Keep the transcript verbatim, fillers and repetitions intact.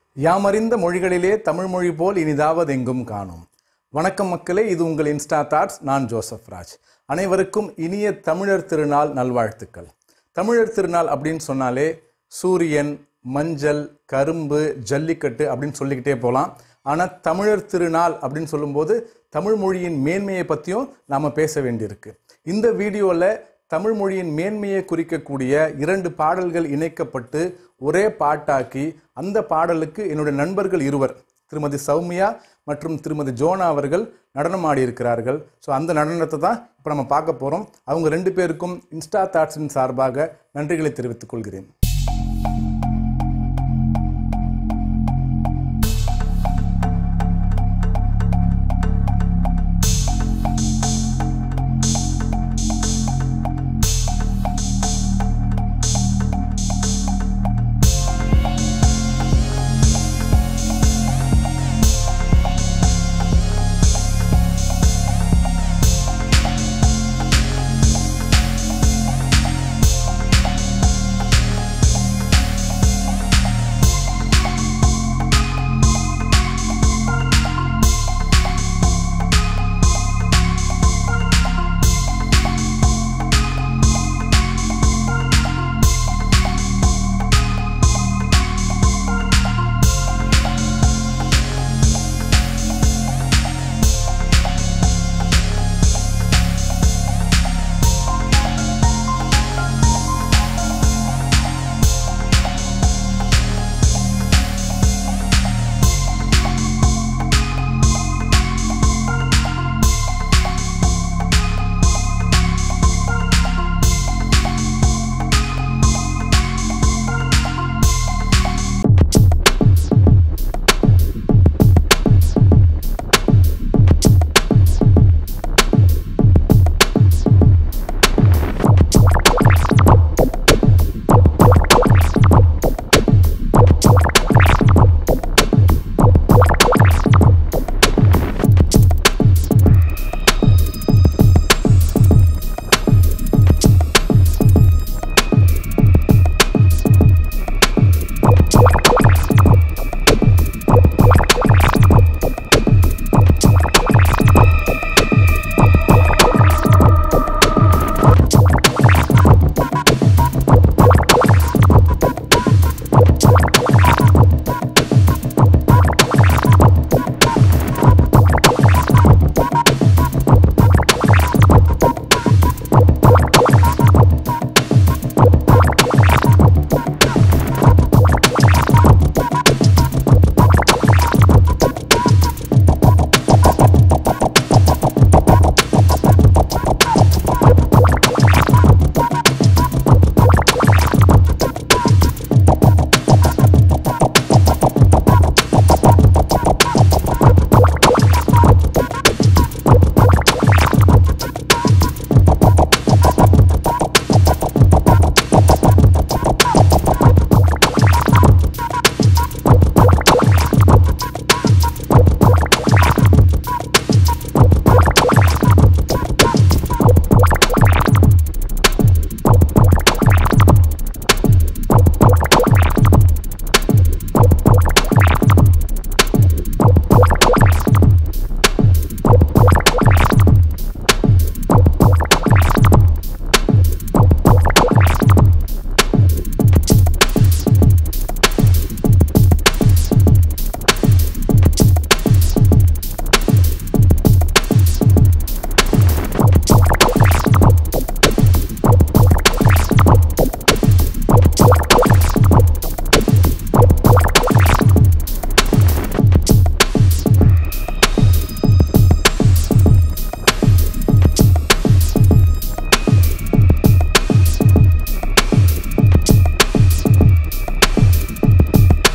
யாமறிந்த மொழிகளிலே தமிழ் மொழி போல் இனிதாவது எங்கும் காணோம். வணக்கம் மக்களே, இது உங்கள் இன்ஸ்டா தாட்ஸ். நான் ஜோசப் ராஜ். அனைவருக்கும் இனிய தமிழர் திருநாள் நல்வாழ்த்துக்கள். தமிழர் திருநாள் அப்படின்னு சொன்னாலே சூரியன், மஞ்சள், கரும்பு, ஜல்லிக்கட்டு அப்படின்னு சொல்லிக்கிட்டே போகலாம். ஆனால் தமிழர் திருநாள் அப்படின்னு சொல்லும்போது தமிழ் மொழியின் மேன்மையை பற்றியும் நாம் பேச வேண்டியிருக்கு. இந்த வீடியோவில் தமிழ் மொழியின் மேன்மையை குறிக்கக்கூடிய இரண்டு பாடல்கள் இணைக்கப்பட்டு ஒரே பாட்டாக்கி அந்த பாடலுக்கு என்னுடைய நண்பர்கள் இருவர், திருமதி சௌமியா மற்றும் திருமதி ஜோனா அவர்கள் நடனம் ஆடி இருக்கிறார்கள். ஸோ அந்த நடனத்தை தான் இப்போ நம்ம பார்க்க போகிறோம். அவங்க ரெண்டு பேருக்கும் இன்ஸ்டா தாட்ஸின் சார்பாக நன்றிகளை தெரிவித்துக் கொள்கிறேன்.